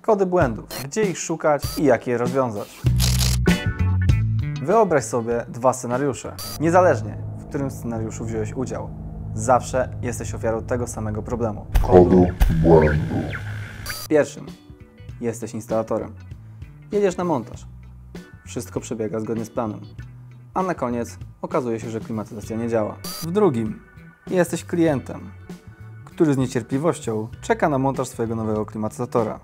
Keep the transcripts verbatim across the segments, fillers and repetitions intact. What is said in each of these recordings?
kody błędów, gdzie ich szukać i jak je rozwiązać. Wyobraź sobie dwa scenariusze. Niezależnie, w którym scenariuszu wziąłeś udział, zawsze jesteś ofiarą tego samego problemu. Kodu błędu. W pierwszym jesteś instalatorem. Jedziesz na montaż. Wszystko przebiega zgodnie z planem. A na koniec okazuje się, że klimatyzacja nie działa. W drugim jesteś klientem, który z niecierpliwością czeka na montaż swojego nowego klimatyzatora.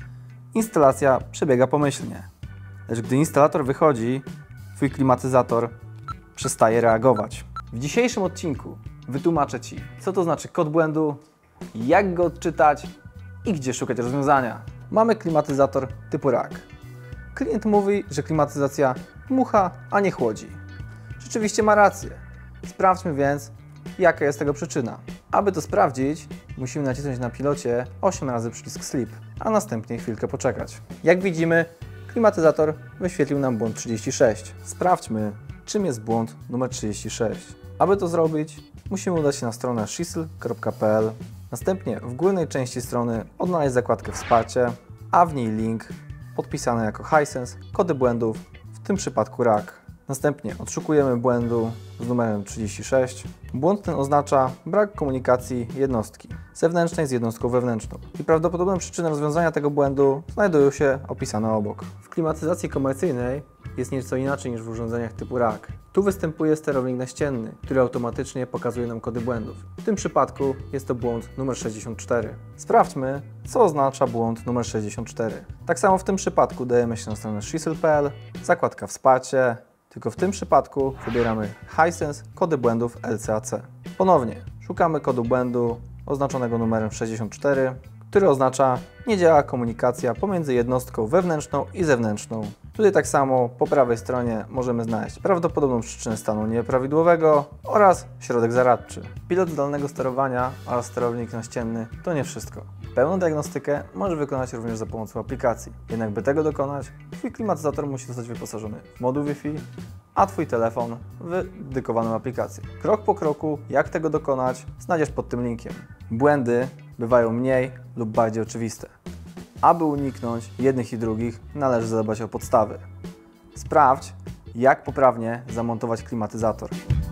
Instalacja przebiega pomyślnie, lecz gdy instalator wychodzi, twój klimatyzator przestaje reagować. W dzisiejszym odcinku wytłumaczę Ci, co to znaczy kod błędu, jak go odczytać i gdzie szukać rozwiązania. Mamy klimatyzator typu rack. Klient mówi, że klimatyzacja dmucha, a nie chłodzi. Rzeczywiście ma rację. Sprawdźmy więc, jaka jest tego przyczyna. Aby to sprawdzić, musimy nacisnąć na pilocie osiem razy przycisk sleep, a następnie chwilkę poczekać. Jak widzimy, klimatyzator wyświetlił nam błąd trzydzieści sześć. Sprawdźmy, czym jest błąd numer trzydzieści sześć. Aby to zrobić, musimy udać się na stronę shisl kropka p l. Następnie w górnej części strony odnaleźć zakładkę Wsparcie, a w niej link podpisany jako Hisense, kody błędów, w tym przypadku rack. Następnie odszukujemy błędu z numerem trzydzieści sześć. Błąd ten oznacza brak komunikacji jednostki zewnętrznej z jednostką wewnętrzną i prawdopodobne przyczyny rozwiązania tego błędu znajdują się opisane obok. W klimatyzacji komercyjnej jest nieco inaczej niż w urządzeniach typu rack. Tu występuje sterownik naścienny, który automatycznie pokazuje nam kody błędów. W tym przypadku jest to błąd numer sześćdziesiąt cztery. Sprawdźmy, co oznacza błąd numer sześćdziesiąt cztery. Tak samo w tym przypadku dajemy się na stronę shisl kropka p l, zakładka Wsparcie, tylko w tym przypadku wybieramy Hisense, kody błędów L C A C. Ponownie szukamy kodu błędu oznaczonego numerem sześćdziesiąt cztery, który oznacza nie działa komunikacja pomiędzy jednostką wewnętrzną i zewnętrzną. Tutaj tak samo po prawej stronie możemy znaleźć prawdopodobną przyczynę stanu nieprawidłowego oraz środek zaradczy. Pilot zdalnego sterowania oraz sterownik naścienny to nie wszystko. Pełną diagnostykę możesz wykonać również za pomocą aplikacji. Jednak by tego dokonać, Twój klimatyzator musi zostać wyposażony w moduł Wi-Fi, a Twój telefon w dedykowaną aplikację. Krok po kroku, jak tego dokonać, znajdziesz pod tym linkiem. Błędy bywają mniej lub bardziej oczywiste. Aby uniknąć jednych i drugich, należy zadbać o podstawy. Sprawdź, jak poprawnie zamontować klimatyzator.